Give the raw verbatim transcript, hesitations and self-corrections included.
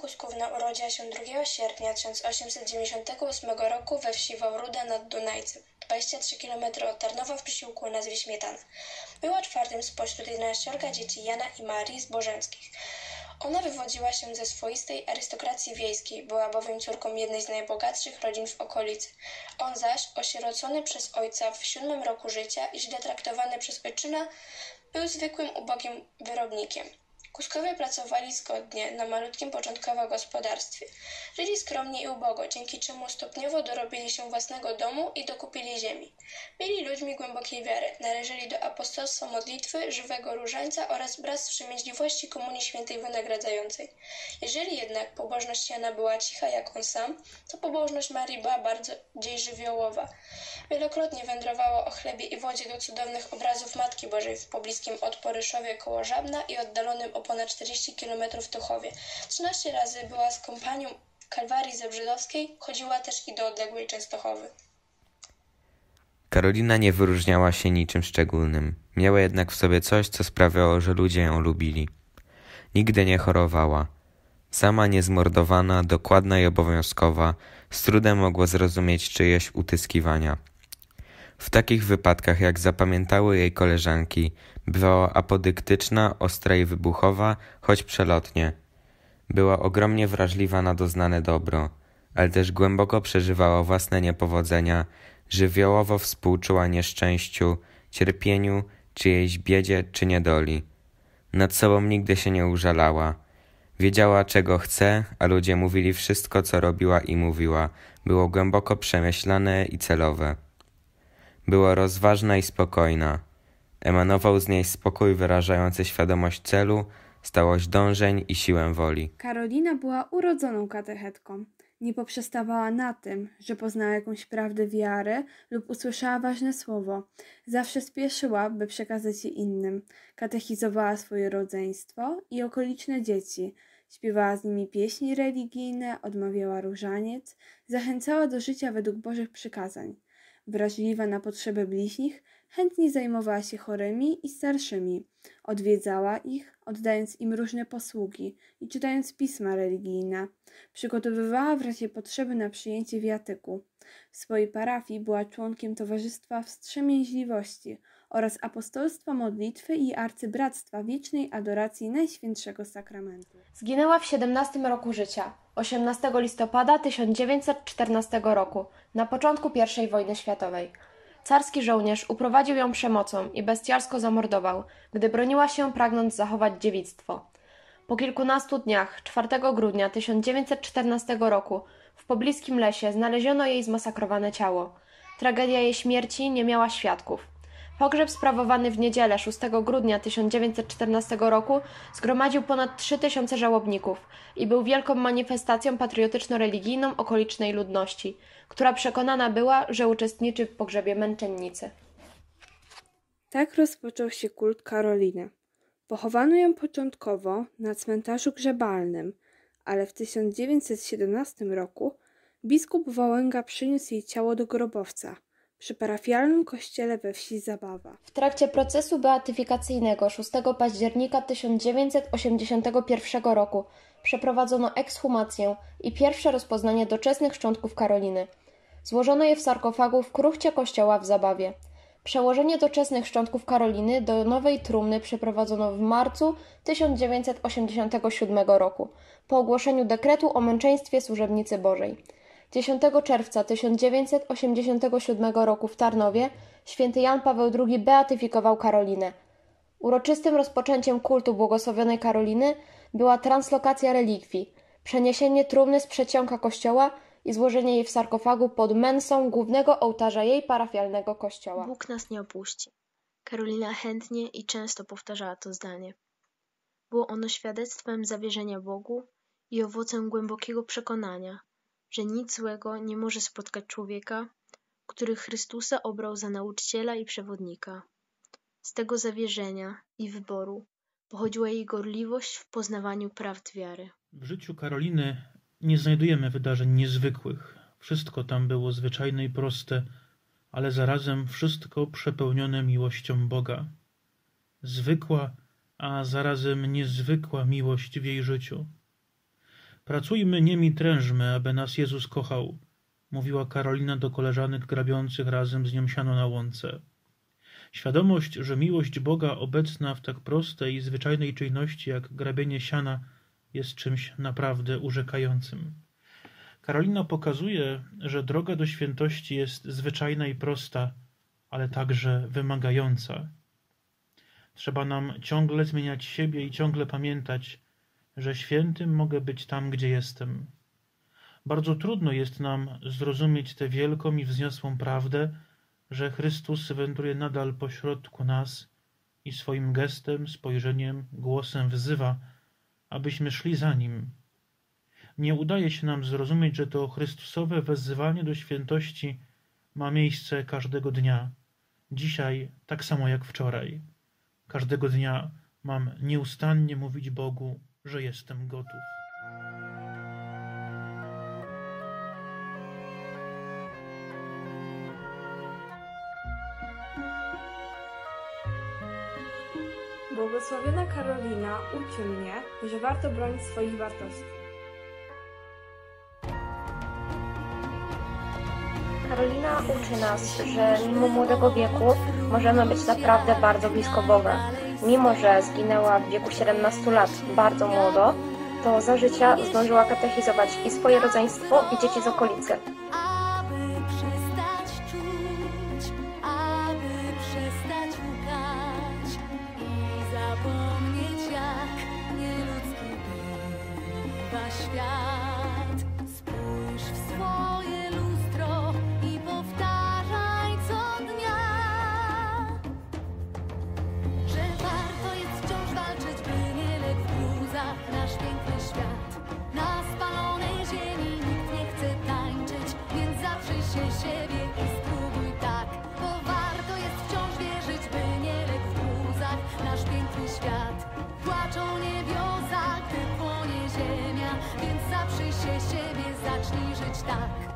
Kuskówna urodziła się drugiego sierpnia tysiąc osiemset dziewięćdziesiątego ósmego roku we wsi Wałruda nad Dunajcem, dwadzieścia trzy kilometry od Tarnowa w przysiłku o nazwie Śmietana. Była czwartym spośród jedenaściorga dzieci Jana i Marii Zbożeńskich. Ona wywodziła się ze swoistej arystokracji wiejskiej, była bowiem córką jednej z najbogatszych rodzin w okolicy. On zaś, osierocony przez ojca w siódmym roku życia i źle traktowany przez ojczyma, był zwykłym ubogim wyrobnikiem. Kuskowie pracowali zgodnie na malutkim początkowo gospodarstwie. Żyli skromnie i ubogo, dzięki czemu stopniowo dorobili się własnego domu i dokupili ziemi. Byli ludźmi głębokiej wiary, należeli do apostolstwa modlitwy, żywego różańca oraz braz wstrzemięźliwości Komunii Świętej wynagradzającej. Jeżeli jednak pobożność Jana była cicha jak on sam, to pobożność Marii była bardziej żywiołowa. Wielokrotnie wędrowała o chlebie i wodzie do cudownych obrazów Matki Bożej w pobliskim od Poryszowie koło Żabna i oddalonym o ponad czterdzieści kilometrów Tuchowie. trzynaście razy była z kompanią Kalwarii Zebrzydowskiej, chodziła też i do odległej Częstochowy. Karolina nie wyróżniała się niczym szczególnym. Miała jednak w sobie coś, co sprawiało, że ludzie ją lubili. Nigdy nie chorowała. Sama niezmordowana, dokładna i obowiązkowa, z trudem mogła zrozumieć czyjeś utyskiwania. W takich wypadkach, jak zapamiętały jej koleżanki, bywała apodyktyczna, ostra i wybuchowa, choć przelotnie. Była ogromnie wrażliwa na doznane dobro, ale też głęboko przeżywała własne niepowodzenia, żywiołowo współczuła nieszczęściu, cierpieniu, czyjejś biedzie czy niedoli. Nad sobą nigdy się nie użalała. Wiedziała, czego chce, a ludzie mówili wszystko, co robiła i mówiła. Było głęboko przemyślane i celowe. Była rozważna i spokojna. Emanował z niej spokój wyrażający świadomość celu, stałość dążeń i siłę woli. Karolina była urodzoną katechetką. Nie poprzestawała na tym, że poznała jakąś prawdę wiary lub usłyszała ważne słowo. Zawsze spieszyła, by przekazać je innym. Katechizowała swoje rodzeństwo i okoliczne dzieci. Śpiewała z nimi pieśni religijne, odmawiała różaniec, zachęcała do życia według Bożych przykazań. Wrażliwa na potrzeby bliźnich, chętnie zajmowała się chorymi i starszymi. Odwiedzała ich, oddając im różne posługi i czytając pisma religijne. Przygotowywała w razie potrzeby na przyjęcie wiatyku. W swojej parafii była członkiem Towarzystwa Wstrzemięźliwości oraz Apostolstwa Modlitwy i Arcybractwa Wiecznej Adoracji Najświętszego Sakramentu. Zginęła w siedemnastym roku życia, osiemnastego listopada tysiąc dziewięćset czternastego roku, na początku pierwszej wojny światowej. Carski żołnierz uprowadził ją przemocą i bestialsko zamordował, gdy broniła się, pragnąc zachować dziewictwo. Po kilkunastu dniach, czwartego grudnia tysiąc dziewięćset czternastego roku, w pobliskim lesie znaleziono jej zmasakrowane ciało. Tragedia jej śmierci nie miała świadków. Pogrzeb sprawowany w niedzielę szóstego grudnia tysiąc dziewięćset czternastego roku zgromadził ponad trzy tysiące żałobników i był wielką manifestacją patriotyczno-religijną okolicznej ludności, która przekonana była, że uczestniczy w pogrzebie męczennicy. Tak rozpoczął się kult Karoliny. Pochowano ją początkowo na cmentarzu grzebalnym, ale w tysiąc dziewięćset siedemnastym roku biskup Wałęga przyniósł jej ciało do grobowca przy parafialnym kościele we wsi Zabawa. W trakcie procesu beatyfikacyjnego szóstego października tysiąc dziewięćset osiemdziesiątego pierwszego roku przeprowadzono ekshumację i pierwsze rozpoznanie doczesnych szczątków Karoliny. Złożono je w sarkofagu w kruchcie kościoła w Zabawie. Przełożenie doczesnych szczątków Karoliny do nowej trumny przeprowadzono w marcu tysiąc dziewięćset osiemdziesiątego siódmego roku, po ogłoszeniu dekretu o męczeństwie służebnicy Bożej. dziesiątego czerwca tysiąc dziewięćset osiemdziesiątego siódmego roku w Tarnowie święty Jan Paweł drugi beatyfikował Karolinę. Uroczystym rozpoczęciem kultu błogosławionej Karoliny była translokacja relikwii, przeniesienie trumny z przedsionka kościoła i złożenie jej w sarkofagu pod mensą głównego ołtarza jej parafialnego kościoła. Bóg nas nie opuści. Karolina chętnie i często powtarzała to zdanie. Było ono świadectwem zawierzenia Bogu i owocem głębokiego przekonania, że nic złego nie może spotkać człowieka, który Chrystusa obrał za nauczyciela i przewodnika. Z tego zawierzenia i wyboru pochodziła jej gorliwość w poznawaniu prawd wiary. W życiu Karoliny nie znajdujemy wydarzeń niezwykłych. Wszystko tam było zwyczajne i proste, ale zarazem wszystko przepełnione miłością Boga. Zwykła, a zarazem niezwykła miłość w jej życiu. Pracujmy, nimi trężmy, aby nas Jezus kochał, mówiła Karolina do koleżanek grabiących razem z nią siano na łące. Świadomość, że miłość Boga obecna w tak prostej i zwyczajnej czynności jak grabienie siana jest czymś naprawdę urzekającym. Karolina pokazuje, że droga do świętości jest zwyczajna i prosta, ale także wymagająca. Trzeba nam ciągle zmieniać siebie i ciągle pamiętać, że świętym mogę być tam, gdzie jestem. Bardzo trudno jest nam zrozumieć tę wielką i wzniosłą prawdę, że Chrystus wędruje nadal pośrodku nas i swoim gestem, spojrzeniem, głosem wzywa, abyśmy szli za Nim. Nie udaje się nam zrozumieć, że to Chrystusowe wezwanie do świętości ma miejsce każdego dnia. Dzisiaj tak samo jak wczoraj. Każdego dnia mam nieustannie mówić Bogu, że jestem gotów. Błogosławiona Karolina uczy mnie, że warto bronić swoich wartości. Karolina uczy nas, że mimo młodego wieku możemy być naprawdę bardzo blisko Boga. Mimo że zginęła w wieku siedemnastu lat bardzo młodo, to za życia zdążyła katechizować i swoje rodzeństwo, i dzieci z okolicy. Aby przestać czuć, aby przestać łkać i zapomnieć, jak nieludzki bywa świat. Spójrz w swoje lustro i powtarzaj co dnia, że warto jest wciąż walczyć, by nie legł w gruzach nasz piękny świat. Na spalonej ziemi nikt nie chce tańczyć, więc zaprzyj się siebie i spróbuj tak. Bo warto jest wciąż wierzyć, by nie legł w gruzach nasz piękny świat. Płaczą niebiosa, gdy płonie ziemia, więc zaprzyj się siebie, zacznij żyć tak.